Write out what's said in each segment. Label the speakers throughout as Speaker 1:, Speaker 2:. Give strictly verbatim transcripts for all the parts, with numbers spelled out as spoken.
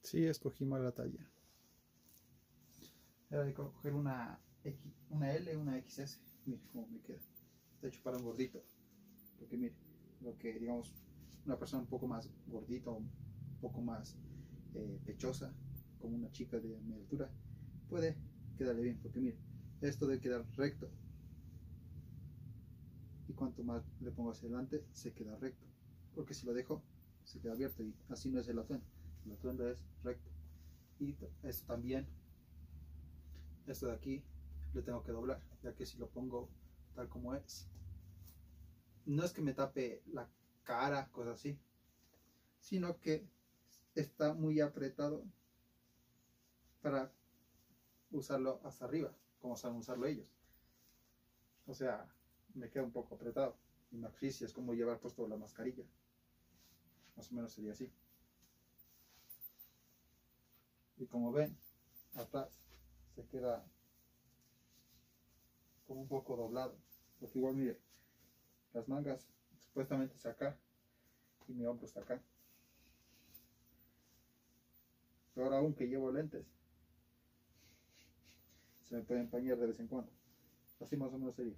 Speaker 1: Sí, escogí mal la talla. Era de coger una, X, una L, una X S. Mire cómo me queda. Está hecho para un gordito. Porque mire, lo que digamos, una persona un poco más gordita, un poco más eh, pechosa, como una chica de mi altura, puede quedarle bien. Porque mire, esto debe quedar recto. Y cuanto más le pongo hacia adelante, se queda recto. Porque si lo dejo, se queda abierto. Y así no es el atuendo. El atuendo es recto. Y esto también, esto de aquí, le tengo que doblar. Ya que si lo pongo tal como es, no es que me tape la cara, cosas así, sino que está muy apretado para usarlo hasta arriba, como saben usarlo ellos. O sea, me queda un poco apretado y me asfixia, es como llevar puesto la mascarilla. Más o menos sería así. Y como ven, atrás se queda como un poco doblado. Porque igual, mire, las mangas supuestamente está acá y mi hombro está acá. Pero aún que llevo lentes, se me puede empañar de vez en cuando. Así más o menos sería.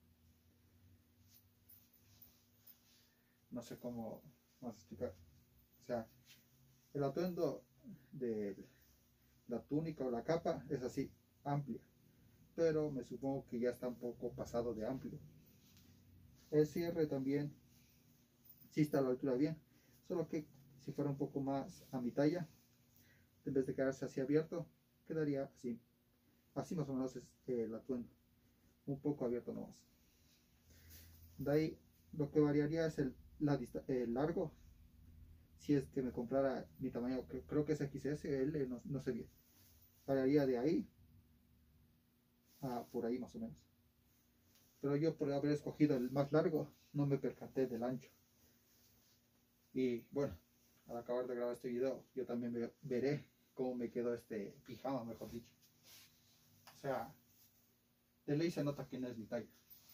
Speaker 1: No sé cómo más explicar. O sea, el atuendo de la túnica o la capa es así, amplia. Pero me supongo que ya está un poco pasado de amplio. El cierre también sí está a la altura bien. Solo que si fuera un poco más a mi talla, en vez de quedarse así abierto, quedaría así. Así más o menos es el atuendo. Un poco abierto nomás. De ahí lo que variaría es el, la, el largo. Si es que me comprara mi tamaño, creo, creo que es X S, L, no, no sé bien. Variaría de ahí a por ahí más o menos. Pero yo por haber escogido el más largo, no me percaté del ancho. Y bueno, al acabar de grabar este video, yo también ve, veré cómo me quedó este pijama, mejor dicho. O sea, de ley se nota que no es mi talla.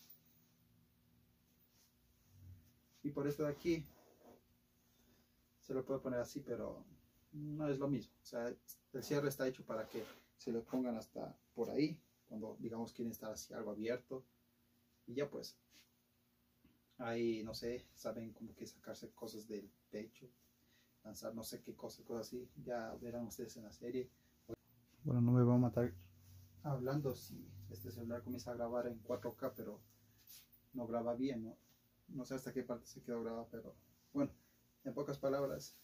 Speaker 1: Y por esto de aquí, se lo puedo poner así, pero no es lo mismo. O sea, el cierre está hecho para que se lo pongan hasta por ahí, cuando digamos quieren estar así algo abierto. Y ya pues, ahí no sé, saben como que sacarse cosas del pecho, lanzar no sé qué cosa, cosas así. Ya verán ustedes en la serie. Bueno, no me va a matar hablando si este celular comienza a grabar en cuatro K, pero no graba bien, ¿no? No sé hasta qué parte se quedó grabada, pero bueno, en pocas palabras,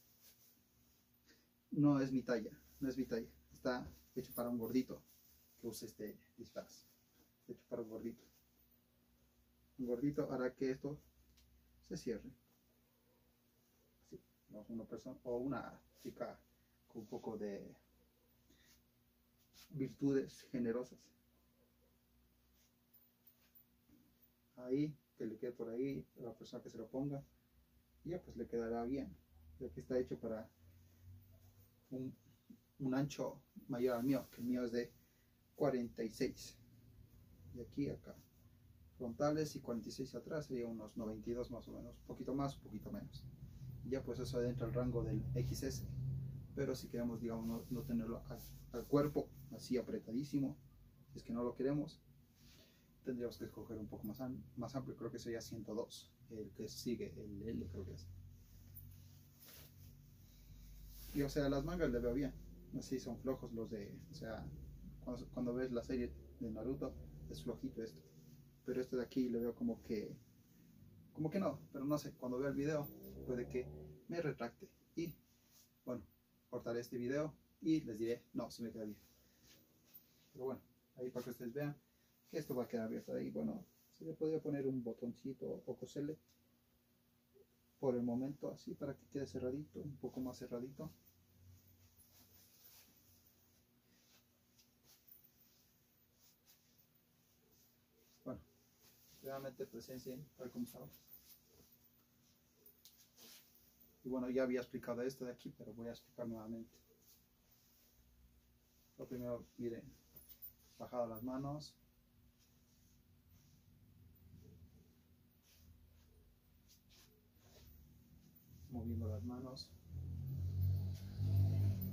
Speaker 1: no es mi talla, no es mi talla. Está hecho para un gordito que use este disfraz. Hecho para un gordito. Un gordito hará que esto se cierre. Así, ¿no? Una persona o una chica con un poco de virtudes generosas. Ahí, que le quede por ahí, la persona que se lo ponga, y ya pues le quedará bien. Ya que está hecho para un, un ancho mayor al mío, que el mío es de cuarenta y seis. De aquí a acá. Frontales y cuarenta y seis atrás sería unos noventa y dos más o menos, un poquito más, un poquito menos. Y ya pues eso adentro al rango del X S. Pero si queremos, digamos, no, no tenerlo al, al cuerpo así apretadísimo, si es que no lo queremos, tendríamos que escoger un poco más, más amplio. Creo que sería ciento dos, el que sigue, el L creo que es. Y o sea, las mangas le veo bien, así son flojos los de, o sea, cuando, cuando ves la serie de Naruto es flojito esto, pero este de aquí le veo como que como que no, pero no sé, cuando vea el video puede que me retracte y bueno, cortaré este video y les diré, no, si me queda bien. Pero bueno, ahí para que ustedes vean que esto va a quedar abierto ahí. Bueno, se le podría poner un botoncito o coserle por el momento así para que quede cerradito, un poco más cerradito. Bueno, realmente presencien tal como estamos. Y bueno, ya había explicado esto de aquí, pero voy a explicar nuevamente. Lo primero, miren, bajado las manos. Moviendo las manos.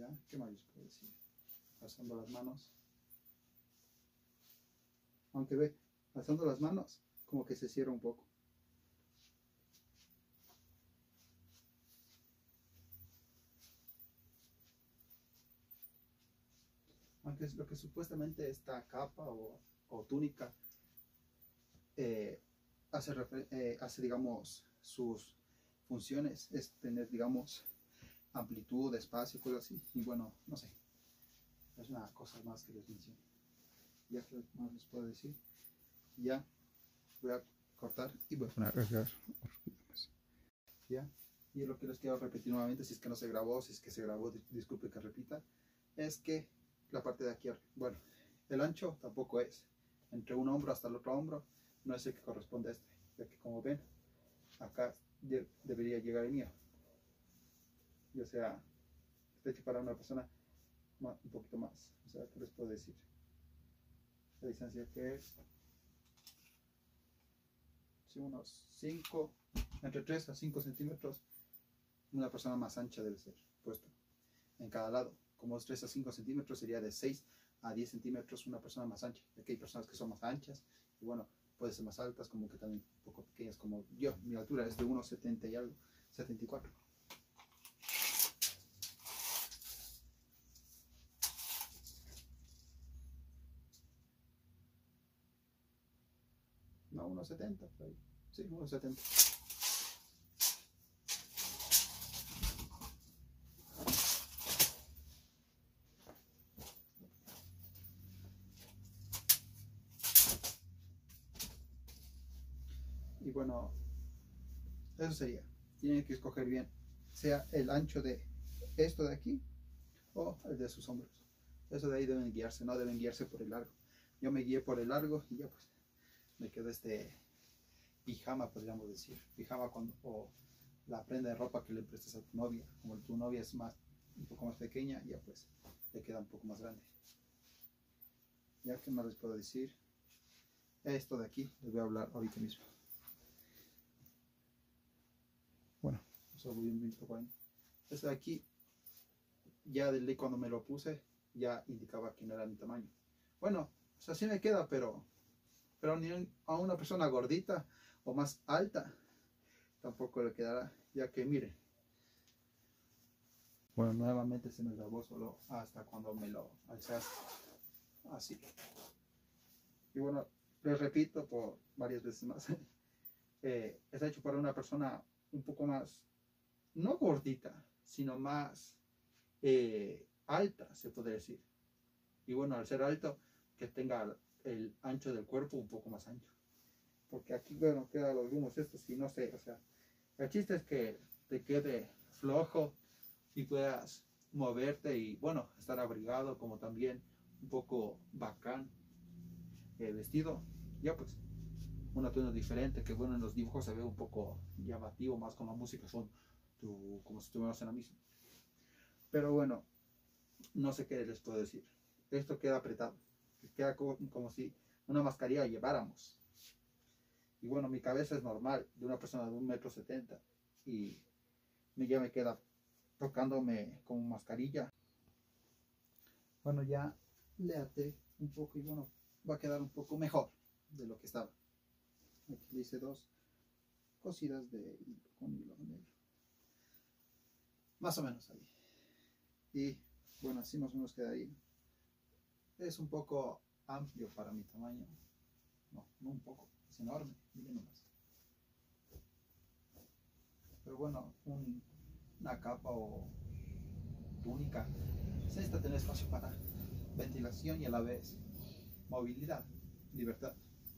Speaker 1: Ya, ¿qué más les puedo decir? Alzando las manos. Aunque ve, alzando las manos, como que se cierra un poco. Aunque es lo que supuestamente esta capa o, o túnica eh, hace, eh, hace, digamos, sus funciones, es tener, digamos, amplitud, espacio, cosas así. Y bueno, no sé, es una cosa más que les menciono. Ya que más les puedo decir, ya voy a cortar y voy a poner a cargar. Ya, y lo que les quiero repetir nuevamente, si es que no se grabó, si es que se grabó, disculpe que repita, es que la parte de aquí, bueno, el ancho tampoco es entre un hombro hasta el otro hombro, no es el que corresponde a este, ya que como ven, acá de, debería llegar el mío, y o sea, está hecho para una persona más, un poquito más, o sea, ¿qué les puedo decir? La distancia que es, sí, unos cinco, entre tres a cinco centímetros, una persona más ancha debe ser puesto en cada lado. Como es tres a cinco centímetros, sería de seis a diez centímetros una persona más ancha. Aquí hay personas que son más anchas y bueno, pueden ser más altas, como que también un poco pequeñas, como yo. Mi altura es de uno setenta y algo, setenta y cuatro. No, uno setenta, por ahí. Sí, uno setenta. Y bueno, eso sería. Tienen que escoger bien, sea el ancho de esto de aquí o el de sus hombros. Eso de ahí deben guiarse, no deben guiarse por el largo. Yo me guié por el largo y ya pues me quedó este pijama, podríamos decir. Pijama cuando, o la prenda de ropa que le prestas a tu novia. Como tu novia es más, un poco más pequeña, ya pues le queda un poco más grande. Ya, ¿qué más les puedo decir? Esto de aquí, les voy a hablar ahorita mismo. Bueno, eso voy un poco ahí. Esto de aquí, ya de ley cuando me lo puse, ya indicaba que no era mi tamaño. Bueno, o sea, sí me queda, pero, pero ni a una persona gordita o más alta tampoco le quedará, ya que miren. Bueno, nuevamente se me grabó solo hasta cuando me lo alcé así. Y bueno, les repito por varias veces más, eh, está hecho para una persona un poco más, no gordita, sino más eh, alta, se podría decir. Y bueno, al ser alto, que tenga el ancho del cuerpo un poco más ancho. Porque aquí, bueno, quedan los rumos estos y no sé, o sea, el chiste es que te quede flojo y puedas moverte y, bueno, estar abrigado, como también un poco bacán eh, vestido. Ya pues, un atuendo diferente, que bueno, en los dibujos se ve un poco llamativo, más con la música, son tu, como si estuvieras en la misma. Pero bueno, no sé qué les puedo decir. Esto queda apretado, queda como, como si una mascarilla lleváramos. Y bueno, mi cabeza es normal, de una persona de un metro setenta, y ya me queda tocándome como mascarilla. Bueno, ya le até un poco y bueno, va a quedar un poco mejor de lo que estaba. Aquí le hice dos cosidas de hilo con hilo negro. Más o menos ahí. Y bueno, así más o menos queda ahí. Es un poco amplio para mi tamaño. No, no un poco, es enorme, miren nomás. Pero bueno, un, una capa o túnica se necesita tener espacio para ventilación y a la vez movilidad, libertad.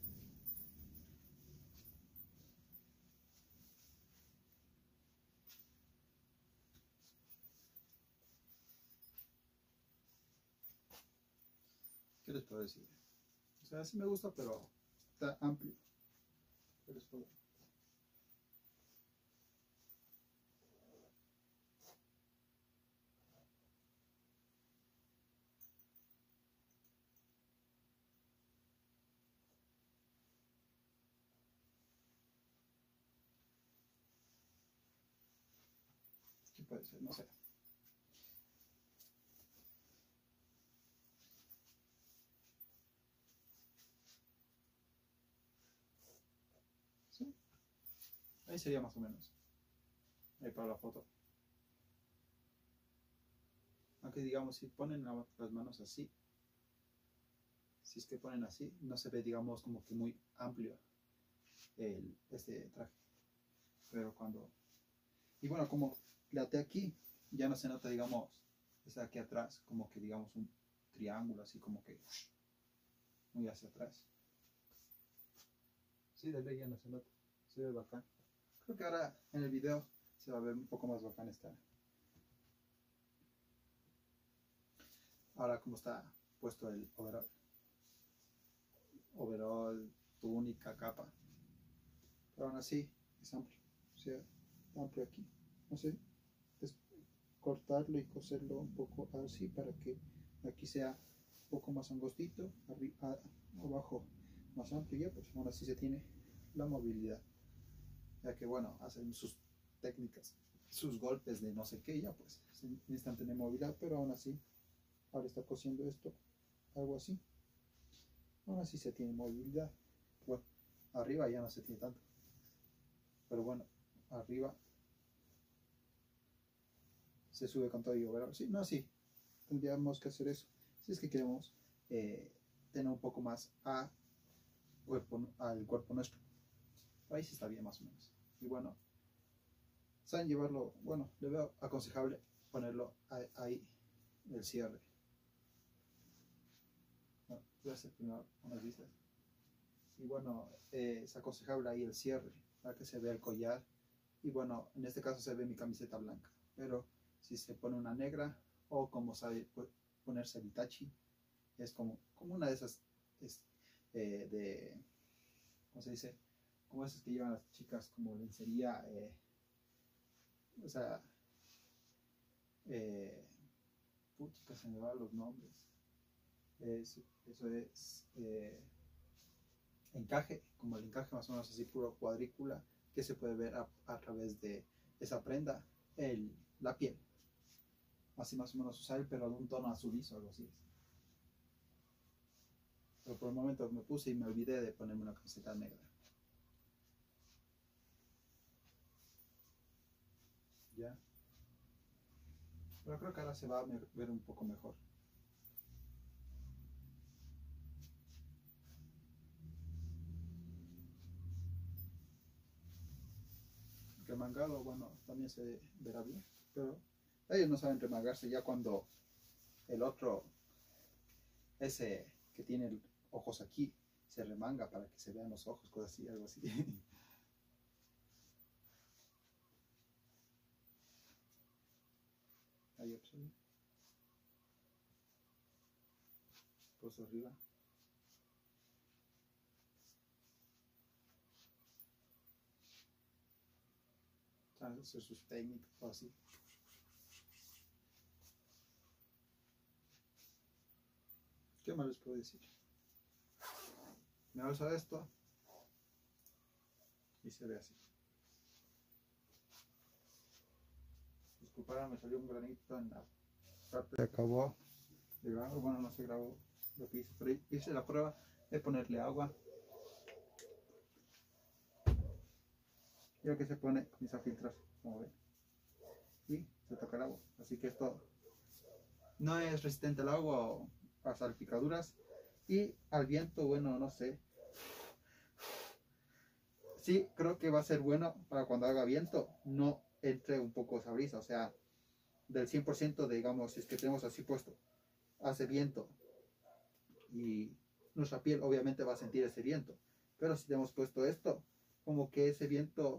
Speaker 1: ¿Qué les puedo decir? O sea, sí me gusta, pero está amplio. ¿Qué les puedo? ¿Qué puede ser? No sé. Ahí sería más o menos. Ahí para la foto. Aunque digamos, si ponen la, las manos así, si es que ponen así, no se ve, digamos, como que muy amplio el, este traje. Pero cuando... Y bueno, como le até aquí, ya no se nota, digamos, esa aquí atrás, como que digamos un triángulo, así como que muy hacia atrás. Sí, de ley ya no se nota, se ve bacán. Creo que ahora en el video se va a ver un poco más bacán esta. Ahora como está puesto el overall. Overall, túnica, capa. Pero aún así es amplio. O sea, amplio aquí. No sé, es cortarlo y coserlo un poco así para que aquí sea un poco más angostito, arriba, abajo más amplio, ya pues aún así se tiene la movilidad, ya que bueno, hacen sus técnicas, sus golpes de no sé qué, ya pues necesitan tener movilidad, pero aún así ahora está cosiendo esto, algo así, aún así se tiene movilidad. Bueno, arriba ya no se tiene tanto, pero bueno, arriba se sube con todo y overall. Sí, no, sí, tendríamos que hacer eso si es que queremos eh, tener un poco más a cuerpo, al cuerpo nuestro. Ahí sí está bien más o menos. Y bueno, saben llevarlo, bueno, le veo aconsejable ponerlo ahí, ahí el cierre. Bueno, voy a hacer primero unas vistas. Y bueno, eh, es aconsejable ahí el cierre para que se vea el collar. Y bueno, en este caso se ve mi camiseta blanca, pero si se pone una negra o como sabe ponerse el Itachi, es como, como una de esas es, eh, de, ¿cómo se dice? Como esas que llevan las chicas como lencería, eh, o sea, eh, puchica, se me van los nombres. Es, eso es eh, encaje, como el encaje más o menos así, puro cuadrícula, que se puede ver a, a través de esa prenda, el, la piel. Así más o menos usar, pero de un tono azulizo o algo así. Pero por el momento me puse y me olvidé de ponerme una camiseta negra. Ya. Pero creo que ahora se va a ver un poco mejor. El remangado, bueno, también se verá bien, pero ellos no saben remangarse ya cuando el otro, ese que tiene ojos aquí, se remanga para que se vean los ojos, cosas así, algo así. Ahí observen. Pues arriba. Saben hacer sus técnicas o así. ¿Qué más les puedo decir? Me alzo esto y se ve así. Disculparán, me salió un granito en la parte. Se acabó de grabar, bueno, no se grabó lo que hice, pero hice la prueba de ponerle agua. Y lo que se pone comienza a filtrar, como ven. Y se toca el agua. Así que esto no es resistente al agua o a salpicaduras. Y al viento, bueno, no sé. Sí, creo que va a ser bueno para cuando haga viento, no entre un poco esa brisa. O sea, del cien por ciento, de, digamos, si es que tenemos así puesto, hace viento y nuestra piel obviamente va a sentir ese viento. Pero si tenemos puesto esto, como que ese viento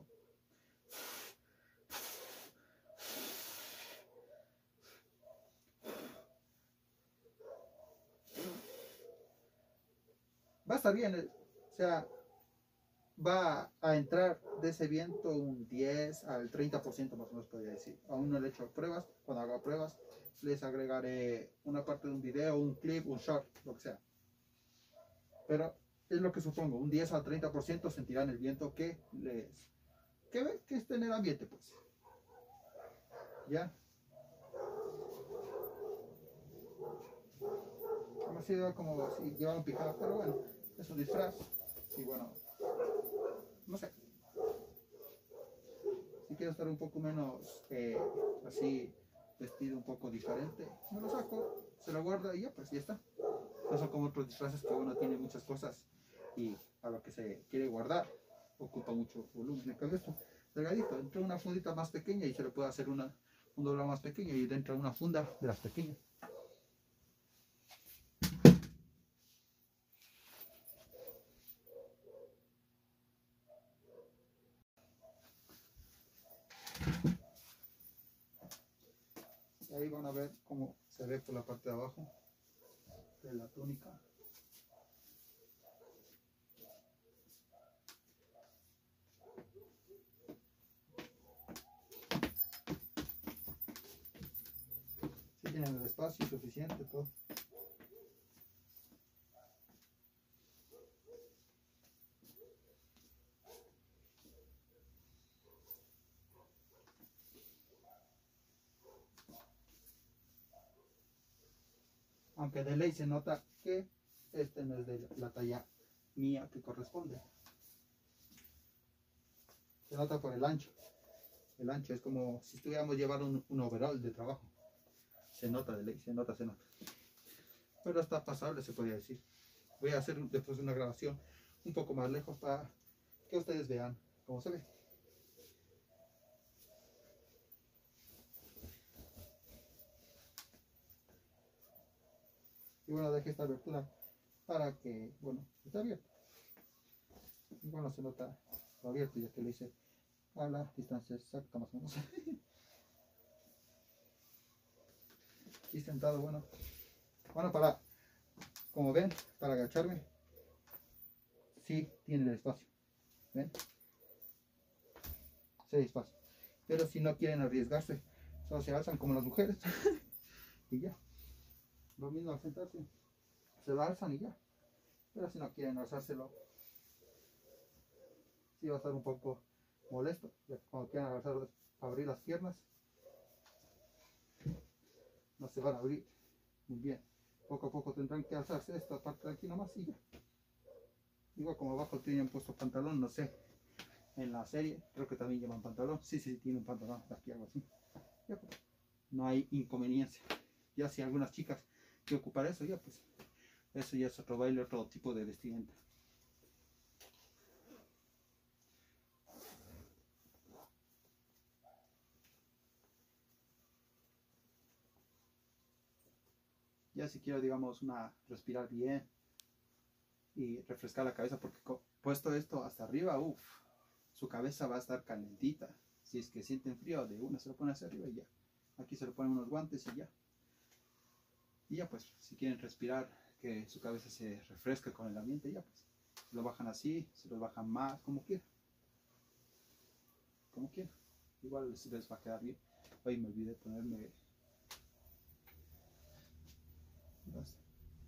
Speaker 1: va a estar bien, o sea, va a entrar de ese viento un diez al treinta por ciento más o menos podría decir. Aún no le he hecho pruebas, cuando haga pruebas les agregaré una parte de un video, un clip, un short, lo que sea. Pero es lo que supongo, un diez al treinta por ciento sentirán el viento que les que, que esté en el ambiente, pues. ¿Ya? Como si como si llevaran pijama, pero bueno, es un disfraz. Y bueno, no sé. quiero estar un poco menos eh, así vestido un poco diferente, me lo saco, se lo guarda y ya pues ya está. No son como otros disfraces que uno tiene muchas cosas y a lo que se quiere guardar ocupa mucho volumen. En cambio esto, delgadito, entra una fundita más pequeña y se le puede hacer una, un doblado más pequeño y dentro de una funda de las pequeñas. Ahí van a ver cómo se ve por la parte de abajo de la túnica. Si tienen el espacio suficiente, todo. Aunque de ley se nota que este no es de la talla mía que corresponde. Se nota por el ancho. El ancho es como si estuviéramos llevando un, un overall de trabajo. Se nota de ley, se nota, se nota. Pero está pasable, se podría decir. Voy a hacer después una grabación un poco más lejos para que ustedes vean cómo se ve. Y bueno, dejé esta abertura para que, bueno, está abierto. Y bueno, se nota lo abierto ya que le hice a la distancia exacta más o menos. Y sentado, bueno. Bueno, para, como ven, para agacharme, sí tiene el espacio. ¿Ven? Sí hay espacio. Pero si no quieren arriesgarse, solo se alzan como las mujeres. Y ya. Lo mismo al sentarse. Se lo alzan y ya. Pero si no quieren alzárselo, sí va a estar un poco molesto. Ya que cuando quieran alzar, abrir las piernas, no se van a abrir muy bien. Poco a poco tendrán que alzarse esta parte de aquí nomás y ya. Igual como abajo tienen puesto pantalón, no sé. En la serie creo que también llevan pantalón. Sí, sí, sí, tiene un pantalón. Aquí algo así. Ya, pues, no hay inconveniencia. Ya si algunas chicas que ocupar eso, ya pues. Eso ya es otro baile, otro tipo de vestimenta. Ya si quiero, digamos, una respirar bien y refrescar la cabeza, porque puesto esto hasta arriba, uff, su cabeza va a estar calentita. Si es que sienten frío, de una se lo ponen hacia arriba y ya. Aquí se le ponen unos guantes y ya. Y ya pues, si quieren respirar, que su cabeza se refresque con el ambiente, ya pues. Se lo bajan así, se lo bajan más, como quieran. Como quieran. Igual les va a quedar bien. Hoy me olvidé ponerme... Basta.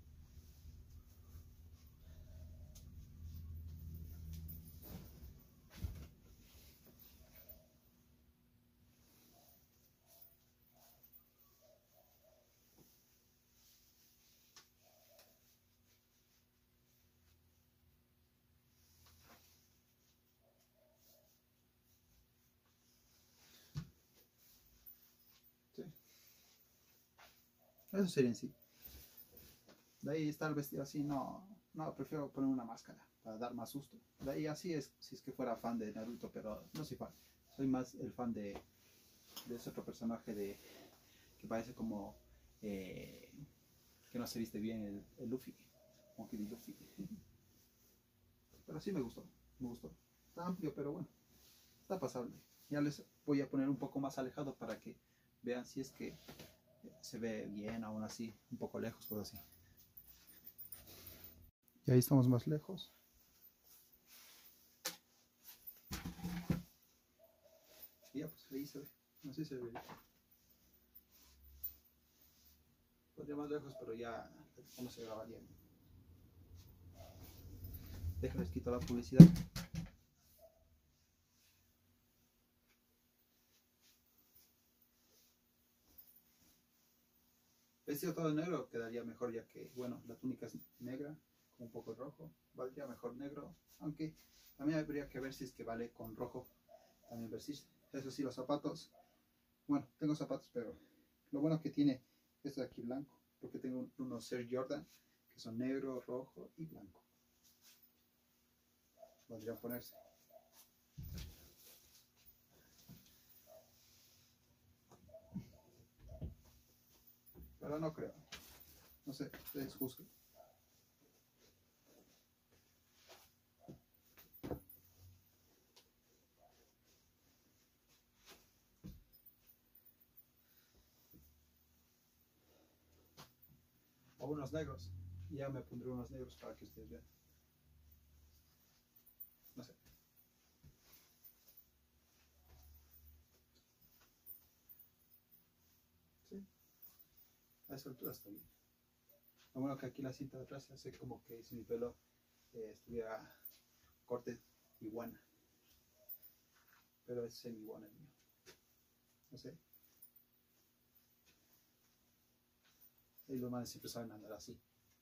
Speaker 1: Sí. Eso sería en sí. De ahí estar vestido así, no, no, prefiero poner una máscara para dar más susto. De ahí así es, si es que fuera fan de Naruto, pero no soy fan. Soy más el fan de, de ese otro personaje de que parece como eh, que no se viste bien, el, el Luffy, como que Luffy. Pero sí me gustó, me gustó. Está amplio, pero bueno, está pasable. Ya les voy a poner un poco más alejado para que vean si es que se ve bien, aún así, un poco lejos, cosas así. Y ahí estamos más lejos. Y ya, pues ahí se ve. No sé si se ve. Podría más lejos, pero ya no se grabaría. Déjales quito la publicidad. Vestido todo de negro quedaría mejor, ya que, bueno, la túnica es negra, con un poco rojo. Valdría mejor negro, aunque también habría que ver si es que vale con rojo también vestirse. Eso sí, los zapatos, bueno, tengo zapatos, pero lo bueno que tiene esto de aquí blanco, porque tengo unos Air Jordan que son negro, rojo y blanco. Podrían ponerse. Pero no creo. No sé, ustedes juzguen. O unos negros. Ya me pondré unos negros para que ustedes vean. No sé. Sí. A esa altura está bien. Lo bueno que aquí la cinta de atrás hace como que si mi pelo eh, estuviera corte iguana. Pero es semi iguana el mío. No sé. Y los manes siempre saben andar así.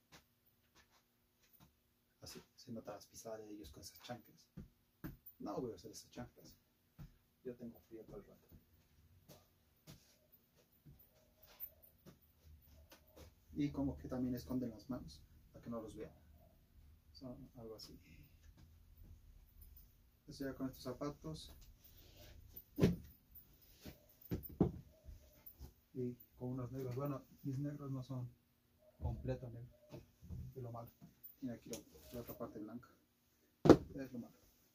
Speaker 1: Así. Se nota las pisadas de ellos con esas chanclas. No voy a usar esas chanclas. Yo tengo frío todo el rato. Y como que también esconden las manos para que no los vean. Son algo así. Entonces ya con estos zapatos y con unos negros. Bueno, mis negros no son completo negro. Es lo malo. Tiene aquí la, la otra parte blanca. Es lo malo.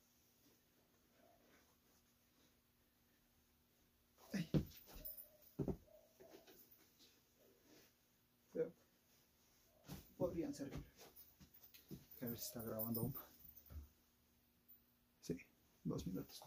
Speaker 1: Pero podrían servir. A ver si está grabando aún. Sí, dos minutos.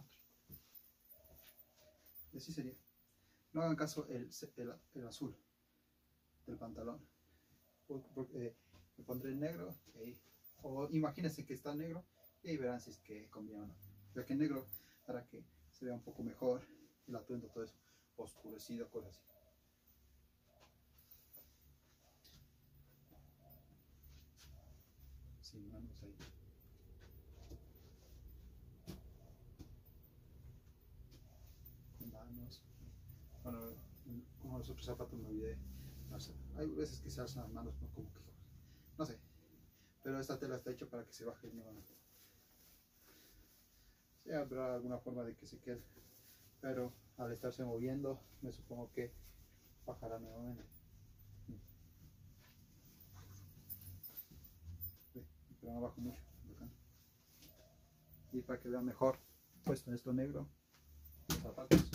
Speaker 1: Y así sería. No hagan caso el, el, el azul del pantalón. Porque, porque eh, me pondré el negro. Okay. O imagínense que está negro y ahí verán si es que combina o no. Ya que negro para que se vea un poco mejor el atuendo, todo eso oscurecido, cosas así. Sin manos ahí. Con manos. Bueno, como los otros zapatos me olvidé. No sé. Hay veces que se alzan las manos, ¿no? Como que. No sé. Pero esta tela está hecha para que se baje nuevamente. Sí, habrá alguna forma de que se quede. Pero al estarse moviendo, me supongo que bajará nuevamente. Pero no bajo mucho. Y para que vean mejor, puesto esto negro, los zapatos.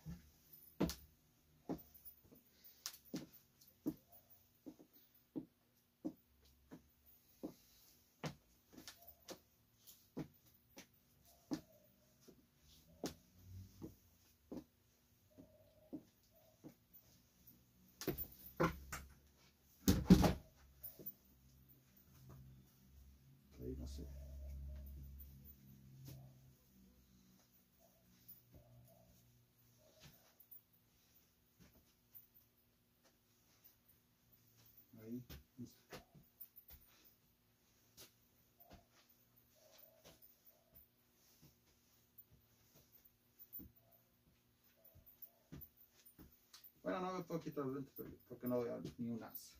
Speaker 1: Ahí no sé. Ahí, listo. Bueno, no me puedo quitar los lentes porque no veo ni un as.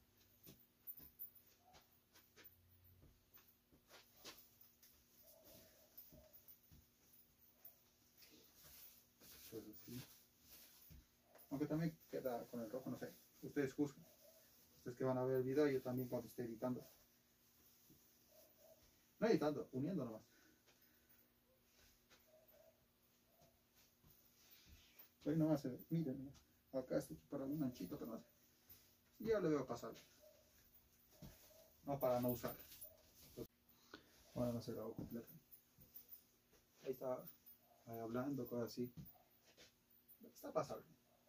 Speaker 1: Entonces, sí. Aunque también queda con el rojo, no sé. Ustedes juzguen. Ustedes que van a ver el video, yo también cuando esté editando. No editando, uniendo nomás. Ahí nomás se ve, miren, acá está para un anchito que no hace. Yo le veo pasar. No para no usar. Bueno, no se grabó completo. Ahí está ahí hablando, cosas así. Está pasable.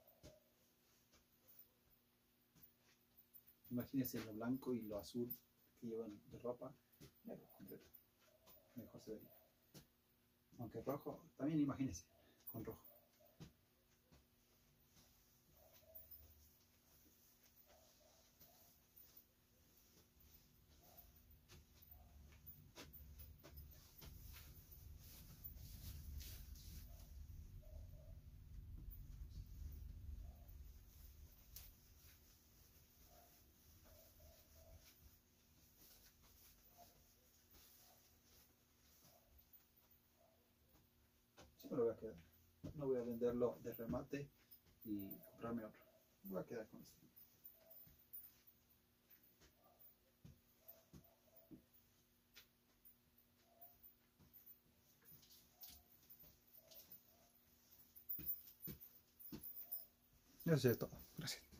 Speaker 1: Imagínense lo blanco y lo azul que llevan de ropa. Negro completo. Mejor se vería. Aunque rojo, también imagínense, con rojo. Sí me lo voy a quedar. No voy a venderlo de remate y comprarme otro. Me voy a quedar con esto. Eso es todo. Gracias.